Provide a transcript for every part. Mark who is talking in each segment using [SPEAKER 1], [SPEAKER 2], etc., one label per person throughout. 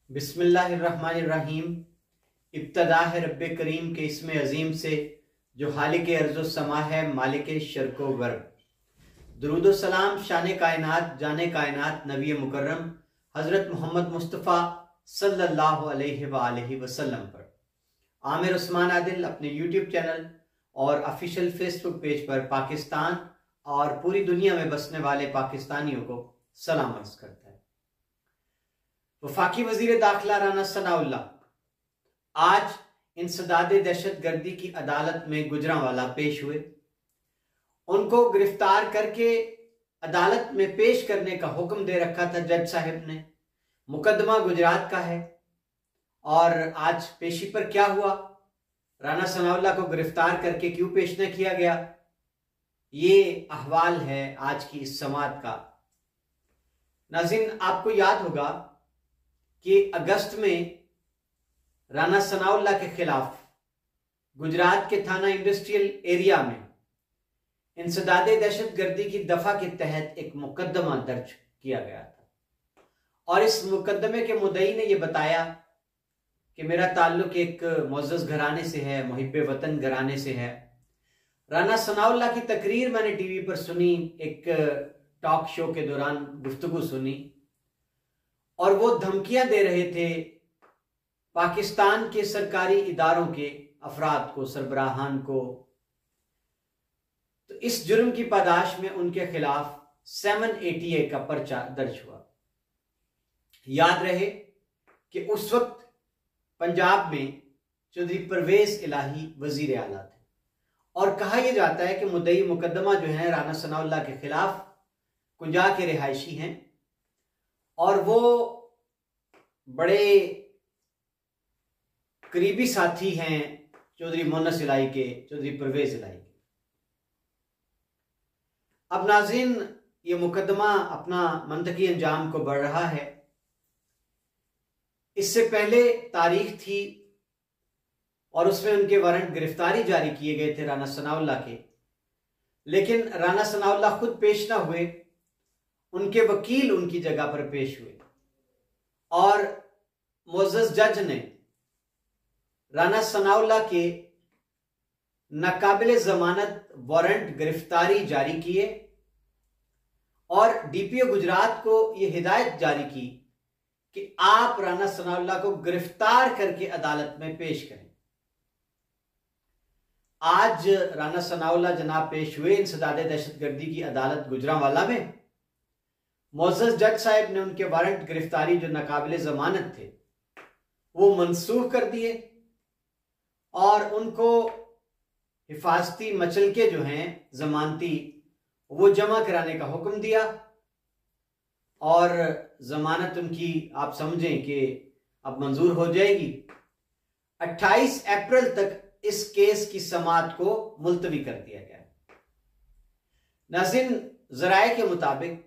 [SPEAKER 1] बिस्मिल्लाहिर्रहमानिर्रहीम। इब्तदा है रब्बे करीम के इसमें अजीम से जो हालिक अर्ज़ो समा है, मालिक शर्को गर्ब। दुरूद व सलाम शान कायनात जाने कायनात नबी मुकर्रम हज़रत मोहम्मद मुस्तफ़ा सल्लल्लाहु अलैहि वसल्लम पर। आमिर उस्मान आदिल अपने यूट्यूब चैनल और ऑफिशियल फेसबुक पेज पर पाकिस्तान और पूरी दुनिया में बसने वाले पाकिस्तानियों को सलाम अर्ज़ करता है। वफाकी वजीर दाखिला राना सनाउल्लाह आज इंसदादे दहशत गर्दी की अदालत में गुजरांवाला पेश हुए। उनको गिरफ्तार करके अदालत में पेश करने का हुक्म दे रखा था जज साहब ने। मुकदमा गुजरात का है और आज पेशी पर क्या हुआ, राना सनाउल्लाह को गिरफ्तार करके क्यों पेश न किया गया, ये अहवाल है आज की इस समात का। नाज़रीन, आपको याद होगा कि अगस्त में राना सनाउल्लाह के खिलाफ गुजरात के थाना इंडस्ट्रियल एरिया में इंसदादे दहशत गर्दी की दफा के तहत एक मुकदमा दर्ज किया गया था और इस मुकदमे के मुद्दई ने यह बताया कि मेरा ताल्लुक एक मुअज़्ज़ज़ घराने से है, मुहिब्बे वतन घराने से है। राना सनाउल्लाह की तकरीर मैंने टीवी पर सुनी, एक टॉक शो के दौरान गुफ्तगू सुनी और वो धमकियां दे रहे थे पाकिस्तान के सरकारी इदारों के अफराद को, सरबराहान को। तो इस जुर्म की पादाश में उनके खिलाफ 780A का पर्चा दर्ज हुआ। याद रहे कि उस वक्त पंजाब में चौधरी परवेज इलाही वजीर आला थे और कहा यह जाता है कि मुद्दई मुकदमा जो है राना सनाउल्लाह के खिलाफ कुंजा के रिहायशी हैं और वो बड़े करीबी साथी हैं चौधरी मोनस इलाही के, चौधरी परवेज इलाही के। अब नाज़रीन, ये मुकदमा अपना मंतकी अंजाम को बढ़ रहा है। इससे पहले तारीख थी और उसमें उनके वारंट गिरफ्तारी जारी किए गए थे राना सनाउल्लाह के, लेकिन राना सनाउल्लाह खुद पेश ना हुए, उनके वकील उनकी जगह पर पेश हुए और मुअज़्ज़ज़ जज ने राना सनाउल्लाह के नाकाबिले जमानत वारंट गिरफ्तारी जारी किए और डीपीओ गुजरात को यह हिदायत जारी की कि आप राना सनाउल्लाह को गिरफ्तार करके अदालत में पेश करें। आज राना सनाउल्लाह जनाब पेश हुए इंसदादे दहशत गर्दी की अदालत गुजरांवाला में। मुअज़्ज़ज़ जज साहब ने उनके वारंट गिरफ्तारी जो नाकाबिले जमानत थे वो मनसूख कर दिए और उनको हिफाजती मचलके जो हैं जमानती वो जमा कराने का हुक्म दिया और जमानत उनकी आप समझें कि अब मंजूर हो जाएगी। 28 अप्रैल तक इस केस की समाअत को मुलतवी कर दिया गया। नाज़रीन, ज़राए के मुताबिक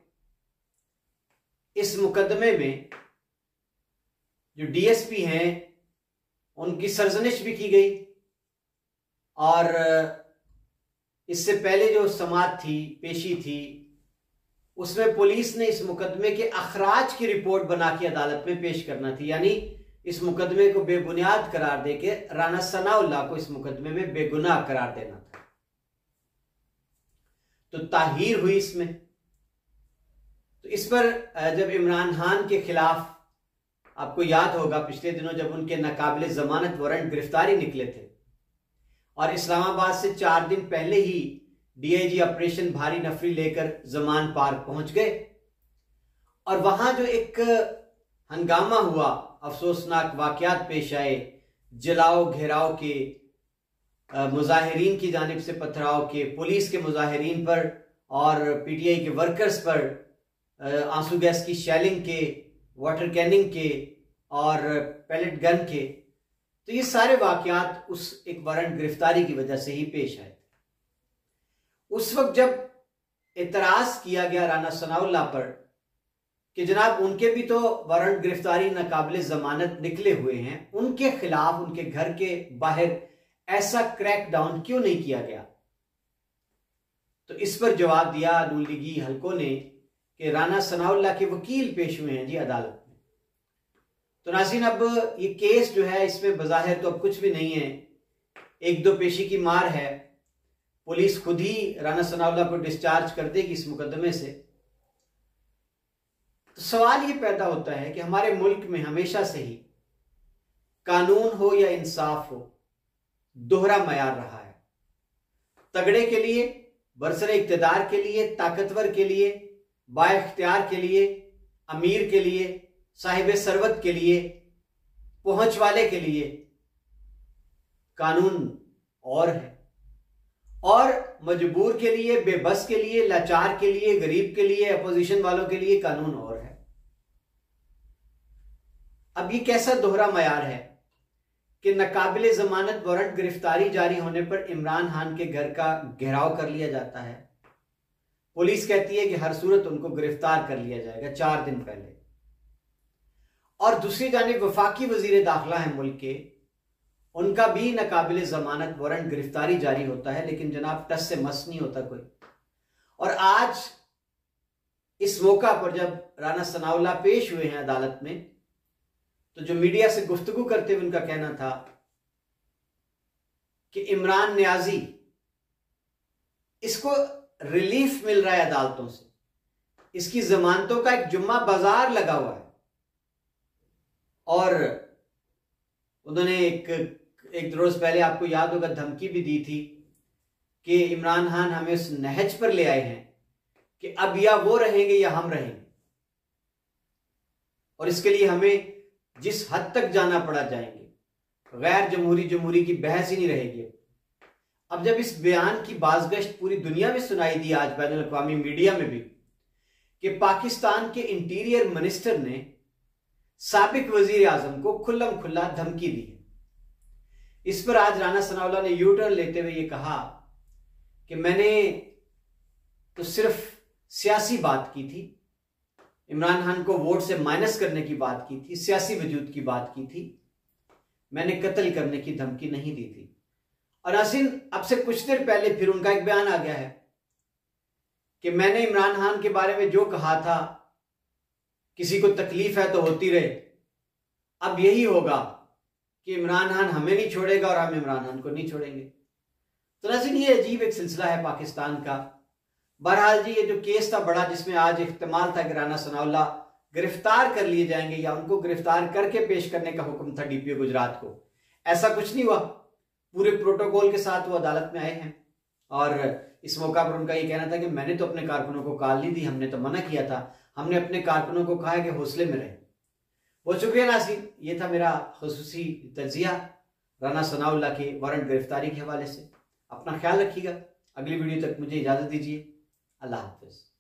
[SPEAKER 1] इस मुकदमे में जो डीएसपी हैं उनकी सरजनिश भी की गई और इससे पहले जो समाअत थी, पेशी थी, उसमें पुलिस ने इस मुकदमे के अखराज की रिपोर्ट बना के अदालत में पेश करना थी, यानी इस मुकदमे को बेबुनियाद करार देके राना सनाउल्लाह को इस मुकदमे में बेगुनाह करार देना था। तो ताहीर हुई इसमें। तो इस पर जब इमरान खान के खिलाफ, आपको याद होगा पिछले दिनों जब उनके नाकाबिले जमानत वारंट गिरफ्तारी निकले थे और इस्लामाबाद से 4 दिन पहले ही डीआईजी ऑपरेशन भारी नफरी लेकर जमान पार्क पहुंच गए और वहां जो एक हंगामा हुआ, अफसोसनाक वाकयात पेश आए, जलाओ घेराव के, मुजाहिरीन की जानिब से पथराव के, पुलिस के मुजाहिरीन पर और पीटीआई के वर्कर्स पर आंसू गैस की शेलिंग के, वाटर कैनिंग के और पैलेट गन के, तो ये सारे वाकयात उस एक वारंट गिरफ्तारी की वजह से ही पेश आए थे। उस वक्त जब इतराज किया गया राना सनाउल्लाह पर कि जनाब उनके भी तो वारंट गिरफ्तारी नाकाबिले जमानत निकले हुए हैं, उनके खिलाफ उनके घर के बाहर ऐसा क्रैकडाउन क्यों नहीं किया गया, तो इस पर जवाब दिया नून लीगी हलकों ने कि राना सनाउल्लाह के वकील पेश हुए हैं जी अदालत में। तो नाज़रीन, अब ये केस जो है इसमें बज़ाहिर तो अब कुछ भी नहीं है, एक दो पेशी की मार है। पुलिस खुद ही राना सनाउल्लाह को डिस्चार्ज कर देगी इस मुकदमे से। तो सवाल ये पैदा होता है कि हमारे मुल्क में हमेशा से ही कानून हो या इंसाफ हो, दोहरा मयार रहा है। तगड़े के लिए, बरसरे इक्तदार के लिए, ताकतवर के लिए, बाइख्तियार के लिए, अमीर के लिए, साहिब सरवत के लिए, पहुंच वाले के लिए कानून और है, और मजबूर के लिए, बेबस के लिए, लाचार के लिए, गरीब के लिए, अपोजिशन वालों के लिए कानून और है। अब ये कैसा दोहरा मयार है कि नाकाबिले जमानत वारंट गिरफ्तारी जारी होने पर इमरान खान के घर का घेराव कर लिया जाता है। पुलिस कहती है कि हर सूरत उनको गिरफ्तार कर लिया जाएगा 4 दिन पहले। और दूसरी जानिब वफाकी वजीर दाखिला है मुल्क के, उनका भी नाकाबिले जमानत वारंट गिरफ्तारी जारी होता है, लेकिन जनाब टस से मस नहीं होता कोई। और आज इस मौका पर जब राना सनाउल्लाह पेश हुए हैं अदालत में, तो जो मीडिया से गुफ्तगू करते हुए उनका कहना था कि इमरान नियाजी, इसको रिलीफ मिल रहा है अदालतों से, इसकी जमानतों का एक जुम्मा बाजार लगा हुआ है। और उन्होंने एक रोज पहले, आपको याद होगा, धमकी भी दी थी कि इमरान खान हमें उस नहज पर ले आए हैं कि अब या वो रहेंगे या हम रहेंगे, और इसके लिए हमें जिस हद तक जाना पड़ा जाएंगे, गैर जमहूरी की बहस ही नहीं रहेगी। अब जब इस बयान की बाज़गश्त पूरी दुनिया में सुनाई दी, आज बैनुल अक़वामी मीडिया में भी, कि पाकिस्तान के इंटीरियर मिनिस्टर ने साबिक वजीर आजम को खुल्लम खुल्ला धमकी दी है। इस पर आज राना सनाउल्लाह ने यू टर्न लेते हुए ये कहा कि मैंने तो सिर्फ सियासी बात की थी, इमरान खान को वोट से माइनस करने की बात की थी, सियासी वजूद की बात की थी, मैंने कत्ल करने की धमकी नहीं दी थी। और नाज़रीन, अब से कुछ देर पहले फिर उनका एक बयान आ गया है कि मैंने इमरान खान के बारे में जो कहा था, किसी को तकलीफ है तो होती रहे, अब यही होगा कि इमरान खान हमें नहीं छोड़ेगा और हम इमरान खान को नहीं छोड़ेंगे। तो नाज़रीन, ये अजीब एक सिलसिला है पाकिस्तान का। बहरहाल जी, ये जो केस था बड़ा, जिसमें आज इख्तिमाल था कि राना सनाउल्लाह गिरफ्तार कर लिए जाएंगे या उनको गिरफ्तार करके पेश करने का हुक्म था डीपीओ गुजरात को, ऐसा कुछ नहीं हुआ। पूरे प्रोटोकॉल के साथ वो अदालत में आए हैं। और इस मौका पर उनका ये कहना था कि मैंने तो अपने कारकुनों को कॉल नहीं दी, हमने तो मना किया था, हमने अपने कारकुनों को कहा है कि हौसले में रहे। बहुत शुक्रिया नाज़रीन, ये था मेरा खुसूसी तजिया राना सनाउल्लाह के वारंट गिरफ्तारी के हवाले से। अपना ख्याल रखिएगा। अगली वीडियो तक मुझे इजाज़त दीजिए। अल्लाह हाफ़िज़।